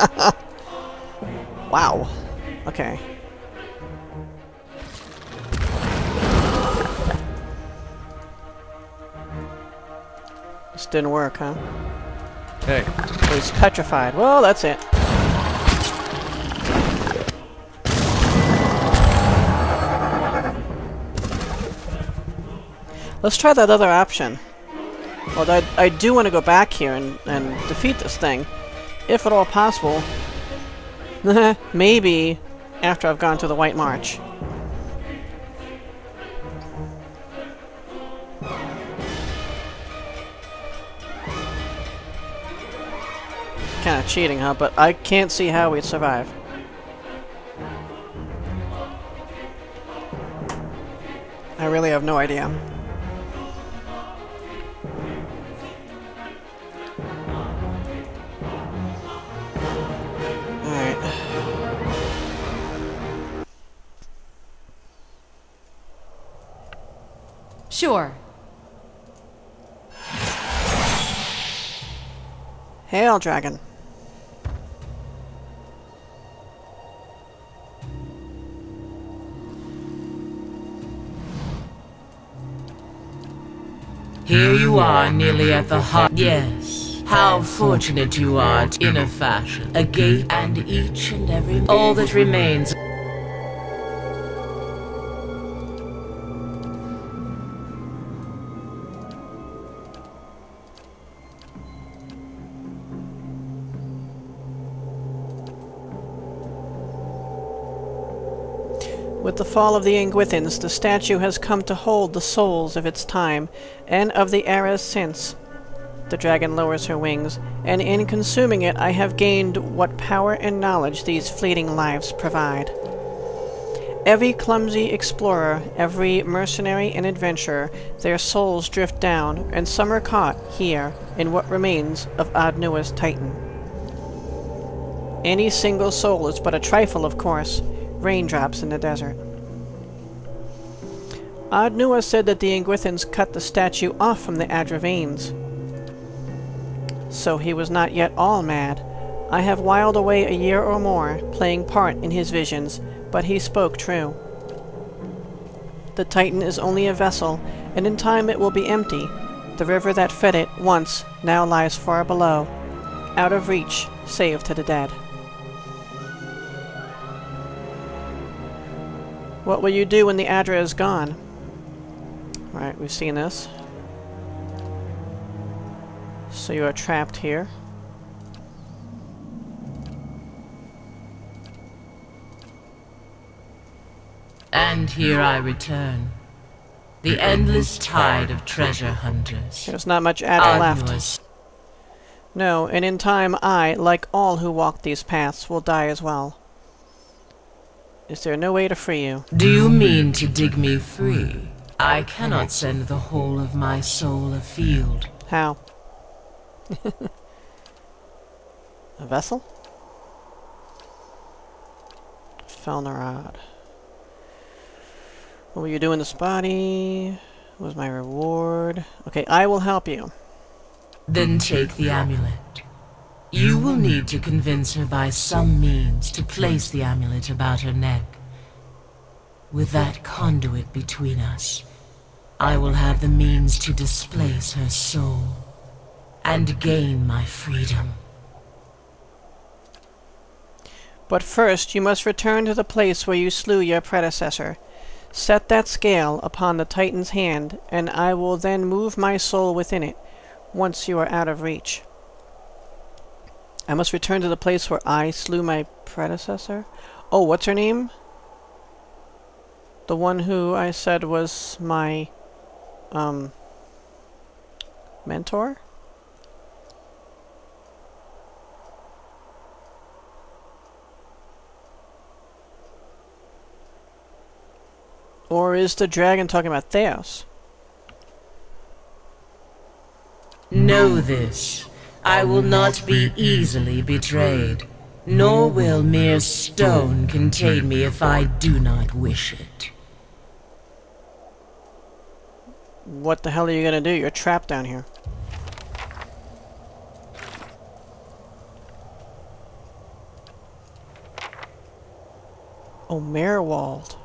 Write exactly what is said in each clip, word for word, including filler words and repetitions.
Wow. Okay. This didn't work, huh? Hey. So he's petrified. Well, that's it. Let's try that other option. Well, I, I do want to go back here and, and defeat this thing. If at all possible. Maybe after I've gone to the White March. Kind of cheating, huh? But I can't see how we'd survive. I really have no idea. Alright. Sure. Hail, dragon. Here you are, nearly at the heart. Yes. How fortunate you are, in a fashion. A gate and each and every... All that remains... With the fall of the Ingwithans, the statue has come to hold the souls of its time, and of the eras since. The dragon lowers her wings, and in consuming it I have gained what power and knowledge these fleeting lives provide. Every clumsy explorer, every mercenary and adventurer, their souls drift down, and some are caught here in what remains of Adnua's Titan. Any single soul is but a trifle, of course. Raindrops in the desert. Adnua said that the Ingwithans cut the statue off from the Adra veins. So he was not yet all mad. I have whiled away a year or more, playing part in his visions, but he spoke true. The Titan is only a vessel, and in time it will be empty. The river that fed it once now lies far below, out of reach, save to the dead. What will you do when the Adra is gone? Right, we've seen this. So you are trapped here. And here I return. The endless tide of treasure hunters. There's not much Adra left. Adnua's. No, and in time I, like all who walk these paths, will die as well. Is there no way to free you? Do you mean to dig me free? I cannot send the whole of my soul afield. How? A vessel? Felnerod. What will you do in this body? What was my reward? Okay, I will help you. Then take the amulet. You will need to convince her by some means to place the amulet about her neck. With that conduit between us, I will have the means to displace her soul and gain my freedom. But first, you must return to the place where you slew your predecessor. Set that scale upon the Titan's hand, and I will then move my soul within it, once you are out of reach. I must return to the place where I slew my predecessor? Oh, what's her name? The one who I said was my, um, mentor? Or is the dragon talking about Theos? Know this. I will not be easily betrayed, nor will mere stone contain me if I do not wish it. What the hell are you gonna do? You're trapped down here. Omerwald.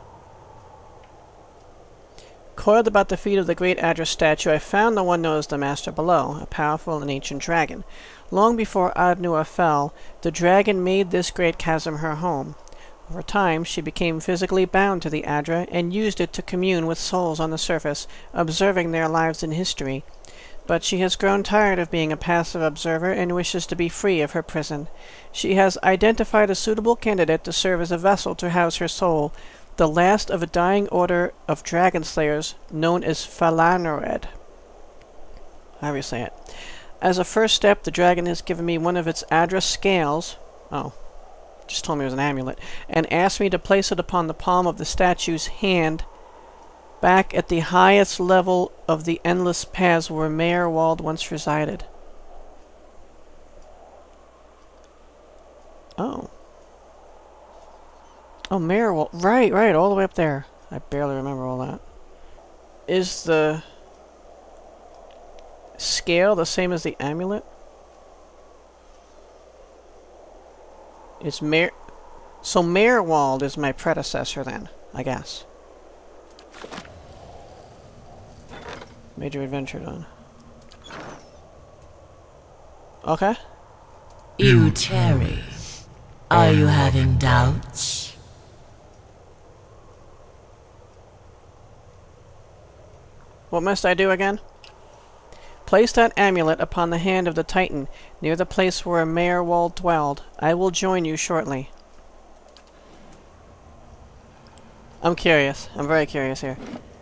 Coiled about the feet of the great Adra statue, I found the one known as the Master below, a powerful and ancient dragon. Long before Adnua fell, the dragon made this great chasm her home. Over time, she became physically bound to the Adra and used it to commune with souls on the surface, observing their lives and history. But she has grown tired of being a passive observer and wishes to be free of her prison. She has identified a suitable candidate to serve as a vessel to house her soul, the last of a dying order of dragon slayers known as Falanored. However you say it. As a first step, the dragon has given me one of its Adra scales. Oh. Just told me it was an amulet, and asked me to place it upon the palm of the statue's hand, back at the highest level of the endless paths where Meerwald once resided. Oh. Oh, Meerwald. Right, right, all the way up there. I barely remember all that. Is the scale the same as the amulet? It's Mer... So Meerwald is my predecessor then, I guess. Major adventure done. Okay. You tarry. Are you having doubts? What must I do again? Place that amulet upon the hand of the Titan, near the place where Meerwald dwelled. I will join you shortly. I'm curious. I'm very curious here.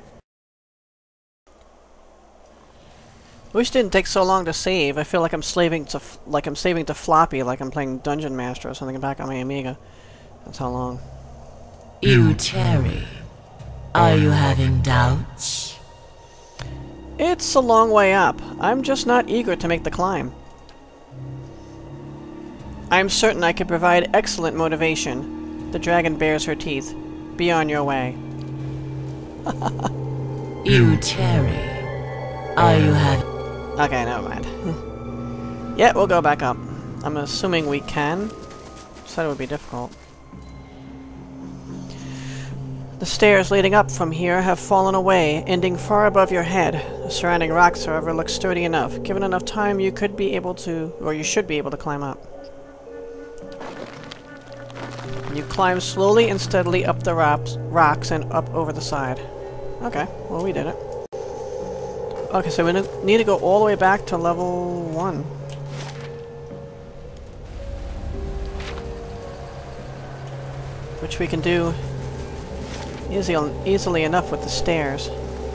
Wish it didn't take so long to save. I feel like I'm slaving to f like I'm saving to floppy, like I'm playing Dungeon Master or something back on my Amiga. That's how long. You tarry. Are you having doubts? It's a long way up. I'm just not eager to make the climb. I'm certain I could provide excellent motivation. The dragon bares her teeth. Be on your way. You tarry. Are you having... Okay, never mind. Yeah, we'll go back up. I'm assuming we can. Said it would be difficult. The stairs leading up from here have fallen away, ending far above your head. The surrounding rocks, however, look sturdy enough. Given enough time, you could be able to, or you should be able to climb up. You climb slowly and steadily up the rocks, rocks and up over the side. Okay, well we did it. Okay, so we need to go all the way back to level one. Which we can do easy, easily enough with the stairs.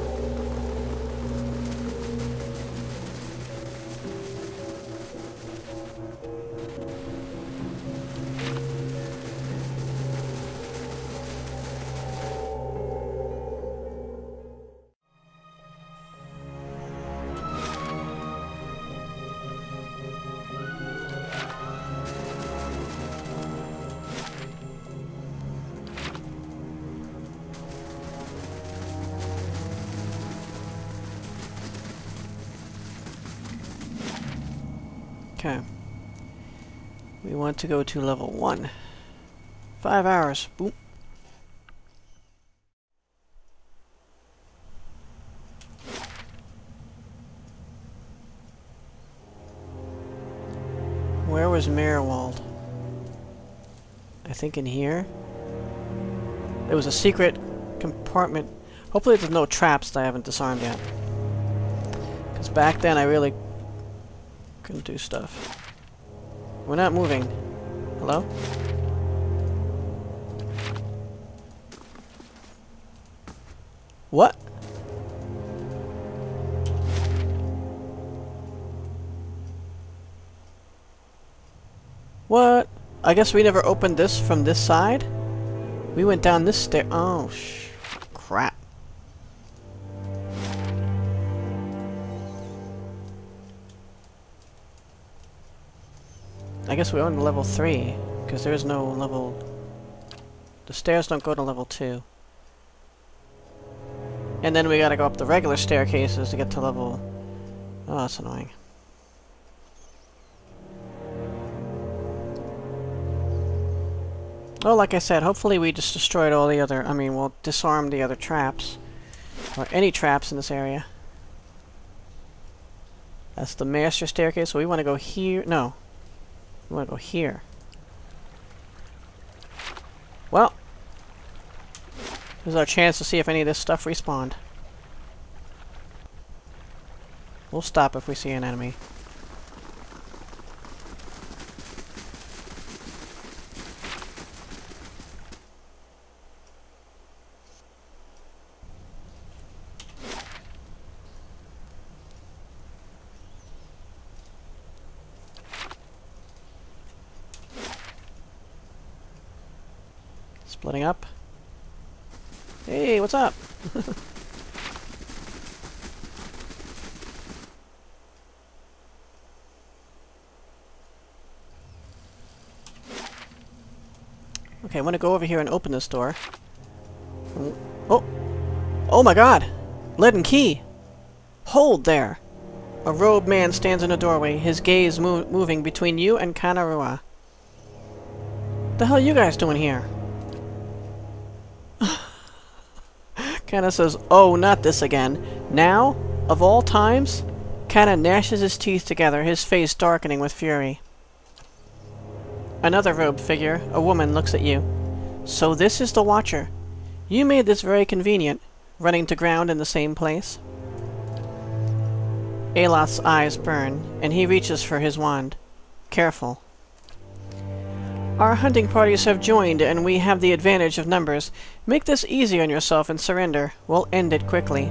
Okay. We want to go to level one. Five hours. Boom. Where was Meerwald? I think in here. There was a secret compartment. Hopefully there's no traps that I haven't disarmed yet. Because back then I really couldn't do stuff. We're not moving. Hello? What? What? I guess we never opened this from this side? We went down this stair. Oh, sh crap. I guess we're on to level three, because there is no level... The stairs don't go to level two. And then we gotta go up the regular staircases to get to level... Oh, that's annoying. Well, like I said, hopefully we just destroyed all the other... I mean, we'll disarm the other traps. Or any traps in this area. That's the master staircase, so we want to go here... No. We want to go here. Well. This is our chance to see if any of this stuff respawned. We'll stop if we see an enemy. Splitting up. Hey, what's up? Okay, I want to go over here and open this door. Oh! Oh my god! Leaden key! Hold there! A robed man stands in a doorway, his gaze mo moving between you and Kanarua. The hell are you guys doing here? Kana says, oh, not this again. Now? Of all times? Kana gnashes his teeth together, his face darkening with fury. Another robed figure, a woman, looks at you. So this is the Watcher. You made this very convenient, running to ground in the same place. Aloth's eyes burn, and he reaches for his wand. Careful. Our hunting parties have joined, and we have the advantage of numbers. Make this easy on yourself and surrender. We'll end it quickly.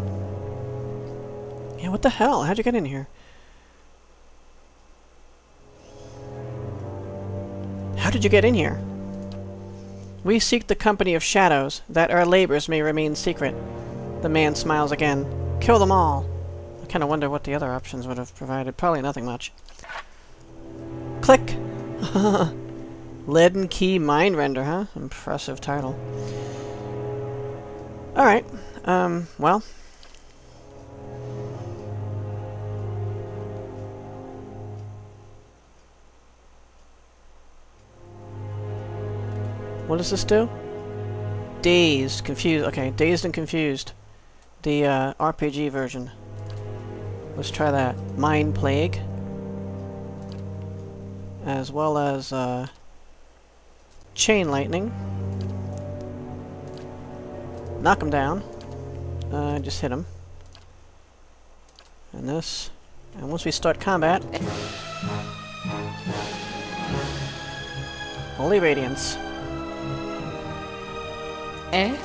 Yeah, what the hell? How'd you get in here? How did you get in here? We seek the company of shadows, that our labors may remain secret. The man smiles again. Kill them all. I kind of wonder what the other options would have provided. Probably nothing much. Click! Leaden Key Mind Render, huh? Impressive title. Alright, um, well. What does this do? Dazed, confused. Okay, Dazed and Confused. The uh, R P G version. Let's try that. Mind Plague. As well as, uh... Chain Lightning. Knock him down. Uh, just hit him. And this. And once we start combat... Holy Radiance. Eh?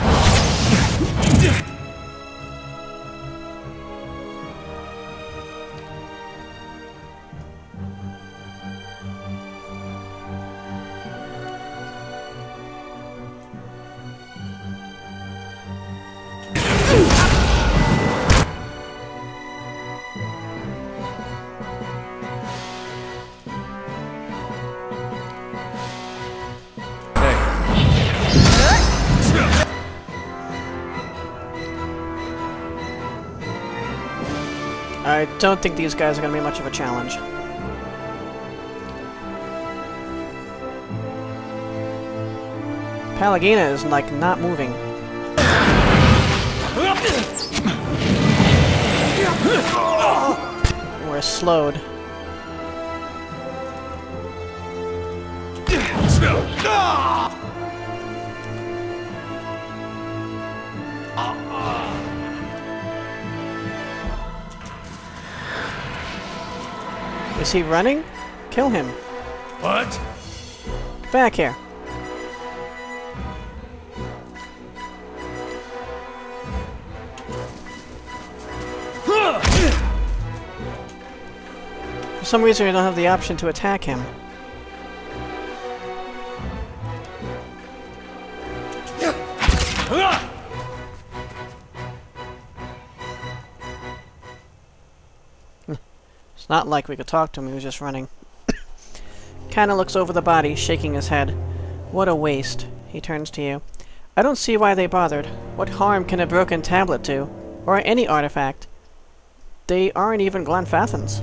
I don't think these guys are going to be much of a challenge. Palagina is, like, not moving. We're slowed. Is he running? Kill him. What? Get back here. For some reason, we don't have the option to attack him. It's not like we could talk to him, he was just running. Kinda looks over the body, shaking his head. What a waste. He turns to you. I don't see why they bothered. What harm can a broken tablet do? Or any artifact? They aren't even Glamfellens.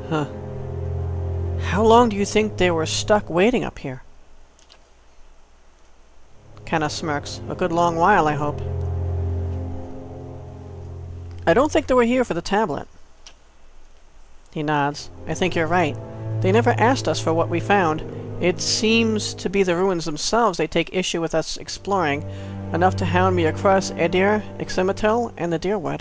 Huh. How long do you think they were stuck waiting up here? Kinda smirks. A good long while, I hope. I don't think they were here for the tablet. He nods. I think you're right. They never asked us for what we found. It seems to be the ruins themselves they take issue with us exploring, enough to hound me across Adra, Iximitel, and the Deerwood.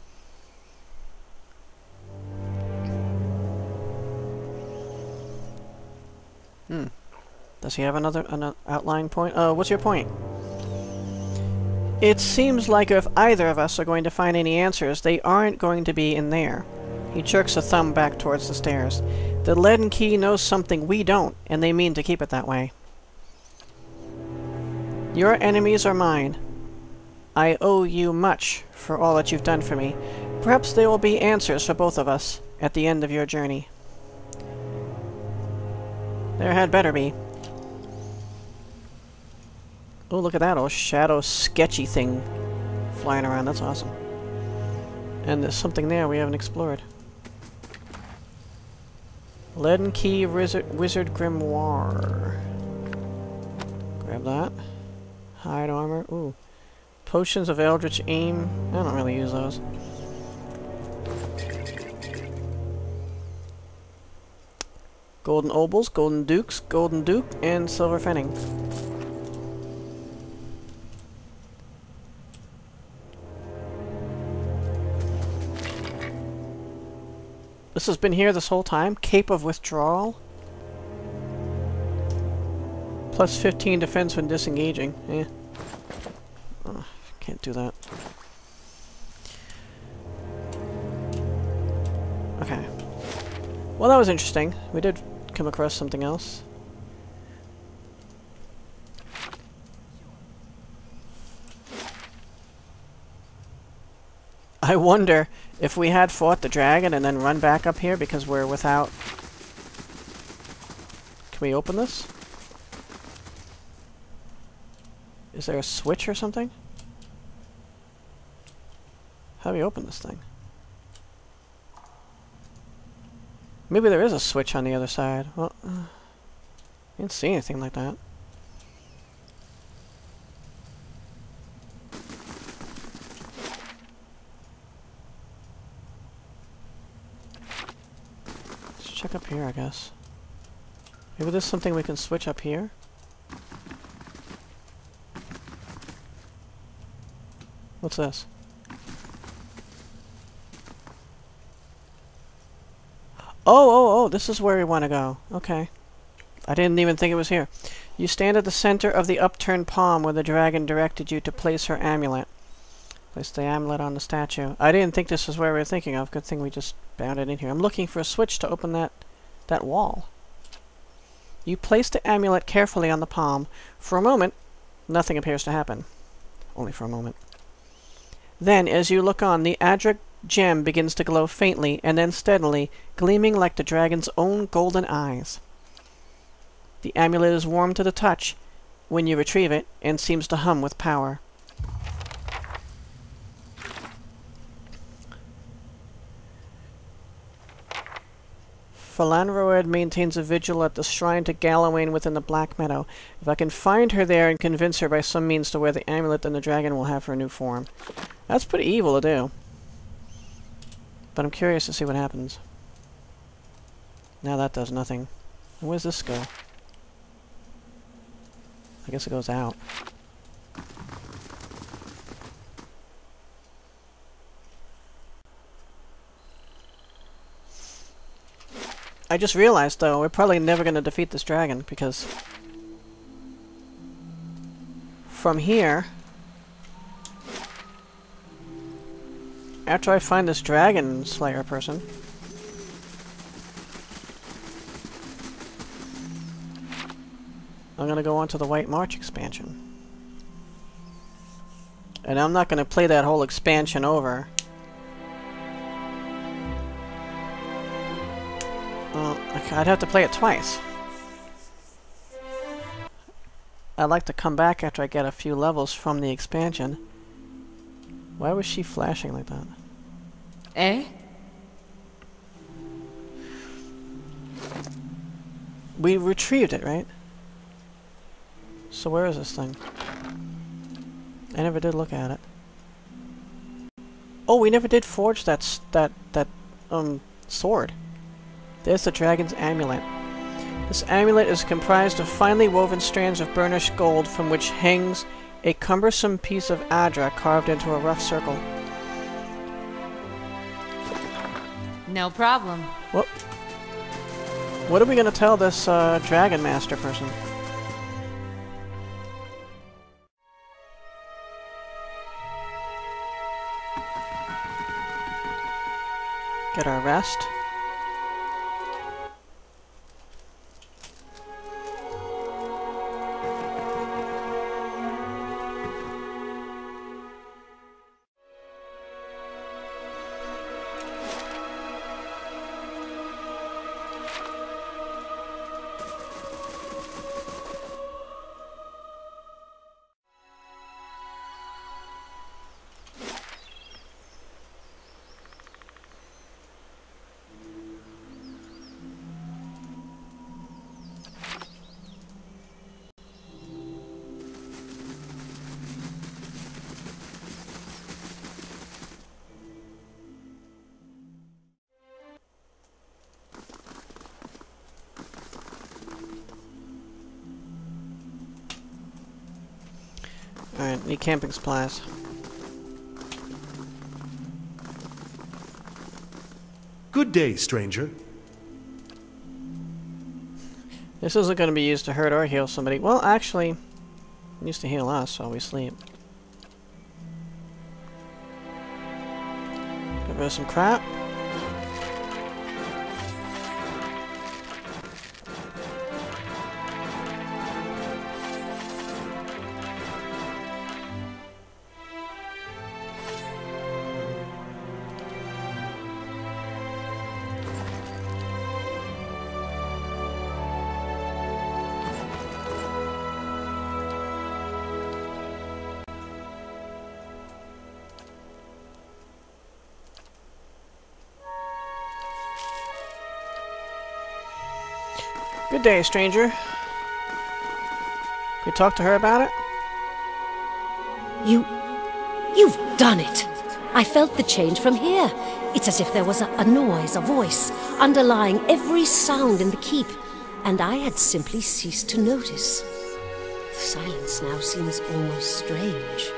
Hmm. Does he have another an outlying point? Oh, uh, what's your point? It seems like if either of us are going to find any answers, they aren't going to be in there. He jerks a thumb back towards the stairs. The leaden key knows something we don't, and they mean to keep it that way. Your enemies are mine. I owe you much for all that you've done for me. Perhaps there will be answers for both of us at the end of your journey. There had better be. Oh, look at that old shadow sketchy thing flying around. That's awesome. And there's something there we haven't explored. Leaden Key Wizard, Wizard Grimoire. Grab that. Hide armor. Ooh. Potions of Eldritch Aim. I don't really use those. Golden Obols, Golden Dukes, Golden Duke, and Silver Fenning. This has been here this whole time? Cape of Withdrawal? Plus fifteen defense when disengaging. Eh. Oh, can't do that. Okay. Well, that was interesting. We did come across something else. I wonder if we had fought the dragon and then run back up here because we're without... Can we open this? Is there a switch or something? How do we open this thing? Maybe there is a switch on the other side. Well, uh, I didn't see anything like that. Let's check up here, I guess. Maybe there's something we can switch up here? What's this? Oh, oh, oh, this is where we want to go. Okay. I didn't even think it was here. You stand at the center of the upturned palm where the dragon directed you to place her amulet. Place the amulet on the statue. I didn't think this was where we were thinking of. Good thing we just bounded in here. I'm looking for a switch to open that, that wall. You place the amulet carefully on the palm. For a moment, nothing appears to happen. Only for a moment. Then, as you look on, the Adra gem begins to glow faintly and then steadily, gleaming like the dragon's own golden eyes. The amulet is warm to the touch when you retrieve it and seems to hum with power. Falanroed maintains a vigil at the shrine to Glamfellen within the Black Meadow. If I can find her there and convince her by some means to wear the amulet, then the dragon will have her new form. That's pretty evil to do. But I'm curious to see what happens. Now that does nothing. Where's this go? I guess it goes out. I just realized, though, we're probably never going to defeat this dragon, because from here, after I find this dragon slayer person, I'm going to go on to the White March expansion. And I'm not going to play that whole expansion over. Well, I'd have to play it twice. I'd like to come back after I get a few levels from the expansion. Why was she flashing like that? Eh? We retrieved it, right? So where is this thing? I never did look at it. Oh, we never did forge that s that that um sword. There's the dragon's amulet. This amulet is comprised of finely woven strands of burnished gold from which hangs a cumbersome piece of Adra carved into a rough circle. No problem. What? What are we gonna tell this uh, dragon master person? Get our rest. Alright, need camping supplies. Good day, stranger. This isn't going to be used to hurt or heal somebody. Well, actually, it used to heal us while we sleep. Get rid of some crap. Good day, stranger. Can we talk to her about it? You... you've done it! I felt the change from here. It's as if there was a, a noise, a voice, underlying every sound in the keep, and I had simply ceased to notice. The silence now seems almost strange.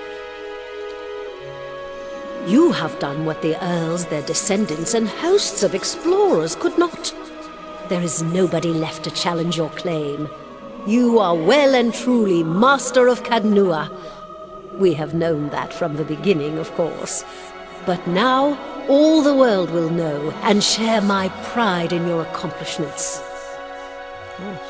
You have done what the Earls, their descendants, and hosts of explorers could not. There is nobody left to challenge your claim. You are well and truly master of Cadnua. We have known that from the beginning, of course. But now, all the world will know and share my pride in your accomplishments. Nice.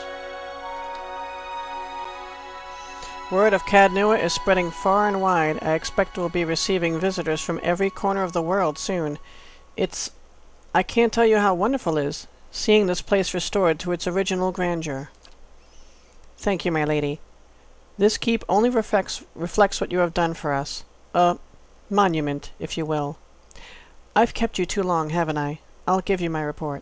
Word of Cadnua is spreading far and wide. I expect we'll be receiving visitors from every corner of the world soon. It's... I can't tell you how wonderful it is, seeing this place restored to its original grandeur. Thank you, my lady. This keep only reflects, reflects what you have done for us. A monument, if you will. I've kept you too long, haven't I? I'll give you my report.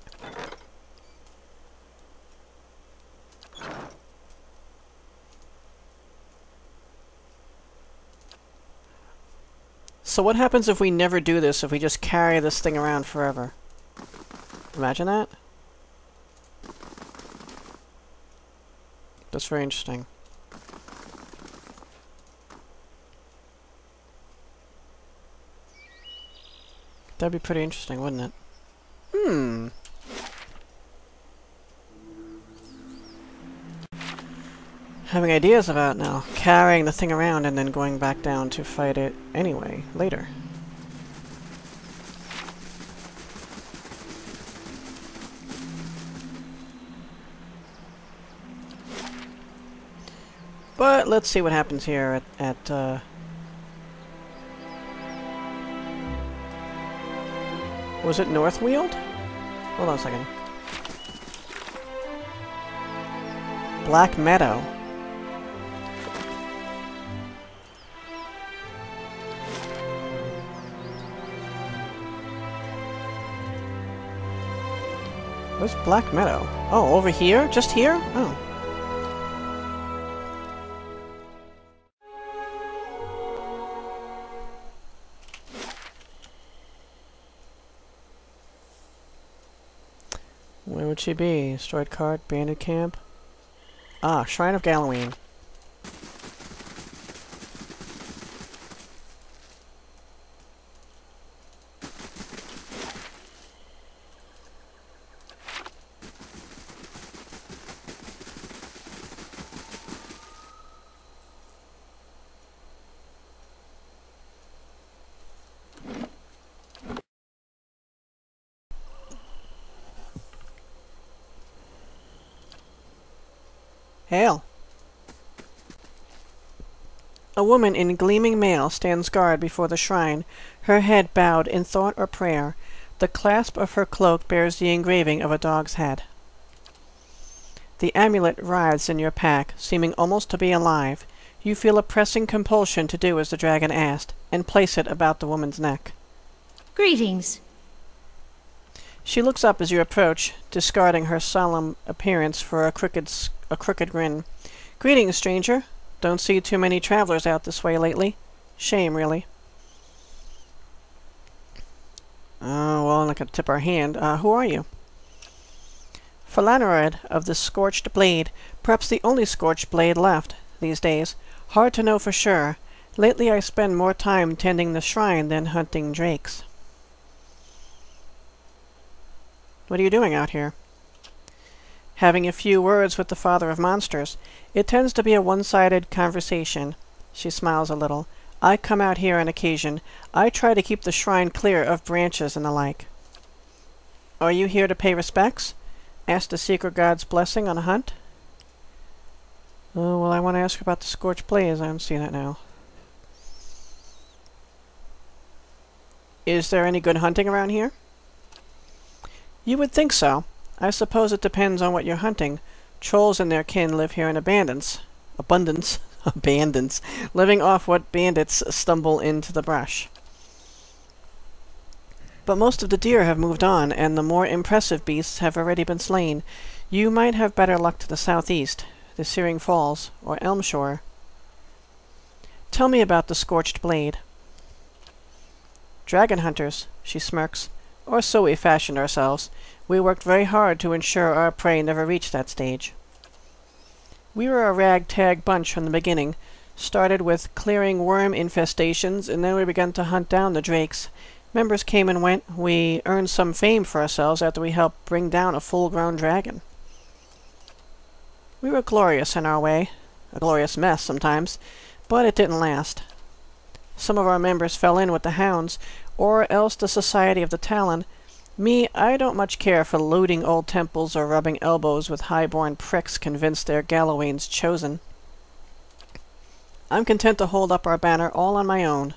So what happens if we never do this, if we just carry this thing around forever? Imagine that. That's very interesting. That'd be pretty interesting, wouldn't it? Hmm. Having ideas about now. Carrying the thing around and then going back down to fight it anyway, later. But let's see what happens here at, at uh... was it Northweald? Hold on a second. Black Meadow. Where's Black Meadow? Oh, over here? Just here? Oh. Where would she be? Destroyed cart, bandit camp? Ah, Shrine of Galloween. Hail! A woman in gleaming mail stands guard before the shrine, her head bowed in thought or prayer. The clasp of her cloak bears the engraving of a dog's head. The amulet writhes in your pack, seeming almost to be alive. You feel a pressing compulsion to do as the dragon asked, and place it about the woman's neck. Greetings. She looks up as you approach, discarding her solemn appearance for a crooked, a crooked grin. Greetings, stranger. Don't see too many travelers out this way lately. Shame, really. Oh, well, I'm not going to tip our hand. Uh, who are you? Phalanoid of the Scorched Blade. Perhaps the only Scorched Blade left these days. Hard to know for sure. Lately I spend more time tending the shrine than hunting drakes. What are you doing out here? Having a few words with the father of monsters. It tends to be a one-sided conversation. She smiles a little. I come out here on occasion. I try to keep the shrine clear of branches and the like. Are you here to pay respects? Ask the secret god's blessing on a hunt? Oh, well, I want to ask about the Scorched Blaze. I don't see that now. Is there any good hunting around here? You would think so. I suppose it depends on what you're hunting. Trolls and their kin live here in abundance. Abundance? Abundance. Living off what bandits stumble into the brush. But most of the deer have moved on, and the more impressive beasts have already been slain. You might have better luck to the southeast, the Searing Falls, or Elmshore. Tell me about the Scorched Blade. Dragon hunters, she smirks. Or so we fashioned ourselves. We worked very hard to ensure our prey never reached that stage. We were a ragtag bunch from the beginning. Started with clearing worm infestations, and then we began to hunt down the drakes. Members came and went. We earned some fame for ourselves after we helped bring down a full-grown dragon. We were glorious in our way. A glorious mess sometimes. But it didn't last. Some of our members fell in with the hounds, or else the Society of the Talon. Me, I don't much care for looting old temples or rubbing elbows with high-born pricks convinced they're Galloway's chosen. I'm content to hold up our banner all on my own.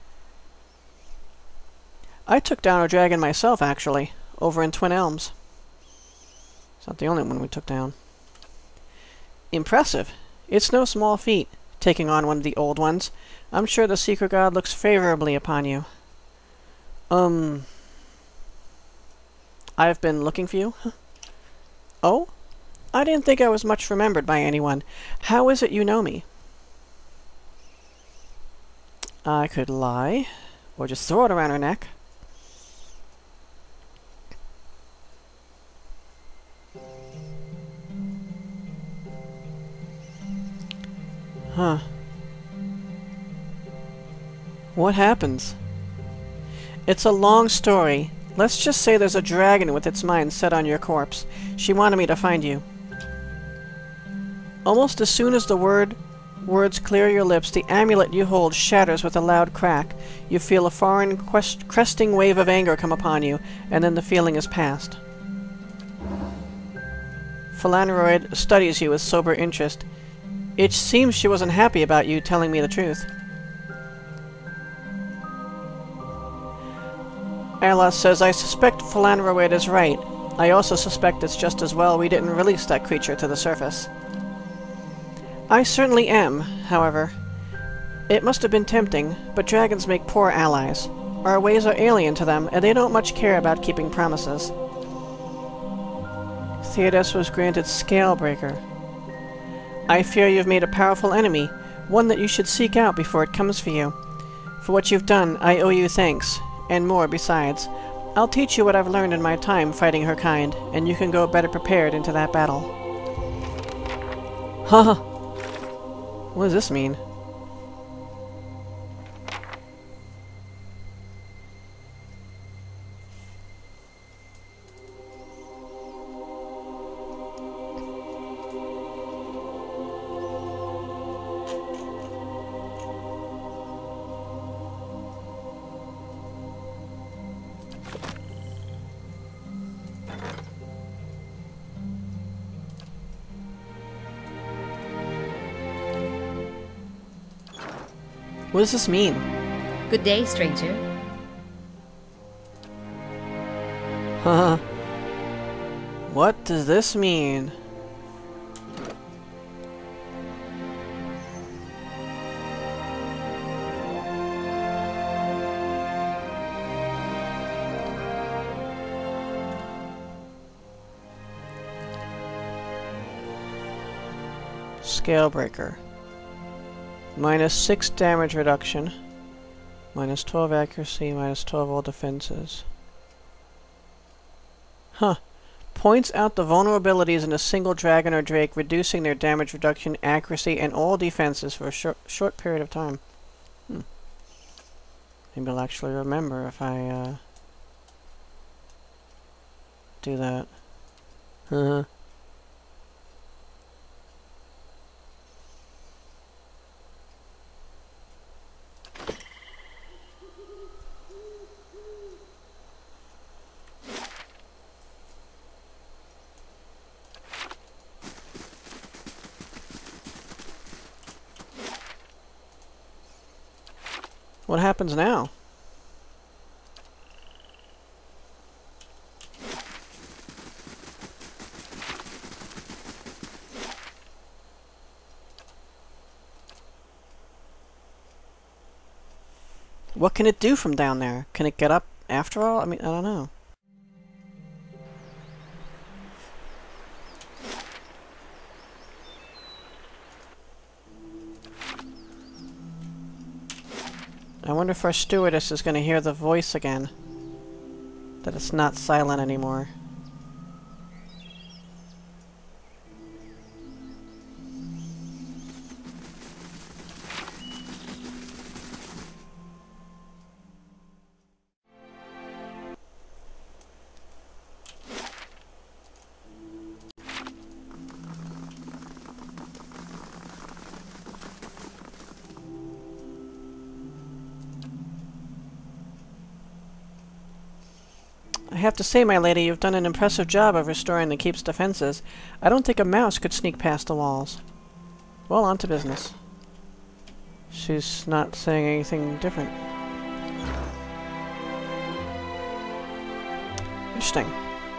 I took down a dragon myself, actually, over in Twin Elms. It's not the only one we took down. Impressive. It's no small feat, taking on one of the old ones. I'm sure the secret god looks favorably upon you. Um... I've been looking for you? Oh? I didn't think I was much remembered by anyone. How is it you know me? I could lie, or just throw it around her neck. Huh. What happens? It's a long story. Let's just say there's a dragon with its mind set on your corpse. She wanted me to find you. Almost as soon as the word words clear your lips, the amulet you hold shatters with a loud crack. You feel a foreign quest cresting wave of anger come upon you, and then the feeling is past. Phalanoid studies you with sober interest. It seems she wasn't happy about you telling me the truth. Ayla says, I suspect Phalanoid is right. I also suspect it's just as well we didn't release that creature to the surface. I certainly am, however. It must have been tempting, but dragons make poor allies. Our ways are alien to them, and they don't much care about keeping promises. Theodos was granted Scalebreaker. I fear you've made a powerful enemy, one that you should seek out before it comes for you. For what you've done, I owe you thanks, and more besides. I'll teach you what I've learned in my time fighting her kind, and you can go better prepared into that battle. Haha! What does this mean? What does this mean? Good day, stranger. Huh? What does this mean? Scalebreaker. Minus six damage reduction. Minus twelve accuracy, minus twelve all defenses. Huh. Points out the vulnerabilities in a single dragon or drake, reducing their damage reduction, accuracy, and all defenses for a short, short period of time. Hmm. Maybe I'll actually remember if I, uh... do that. Uh-huh. What happens now? What can it do from down there? Can it get up after all? I mean, I don't know. I wonder if our stewardess is going to hear the voice again. That it's not silent anymore. I have to say, my lady, you've done an impressive job of restoring the keep's defenses. I don't think a mouse could sneak past the walls. Well, on to business. She's not saying anything different. Interesting.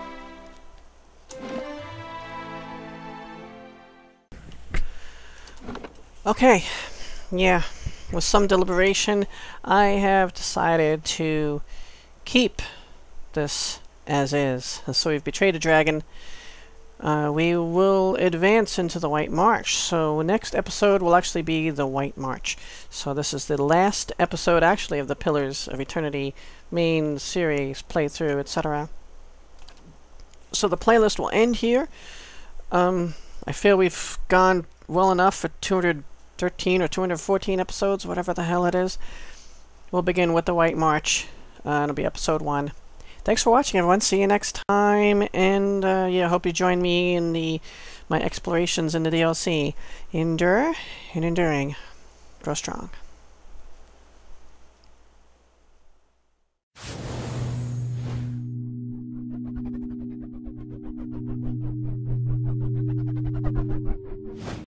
Okay. Yeah. With some deliberation, I have decided to keep this as is. So we've betrayed a dragon. Uh, we will advance into the White March. So next episode will actually be the White March. So this is the last episode actually of the Pillars of Eternity main series playthrough, et cetera. So the playlist will end here. Um, I feel we've gone well enough for two hundred thirteen or two hundred fourteen episodes, whatever the hell it is. We'll begin with the White March. Uh, it'll be episode one. Thanks for watching, everyone. See you next time, and uh, yeah, hope you join me in the my explorations in the D L C. Endure and enduring. Grow strong.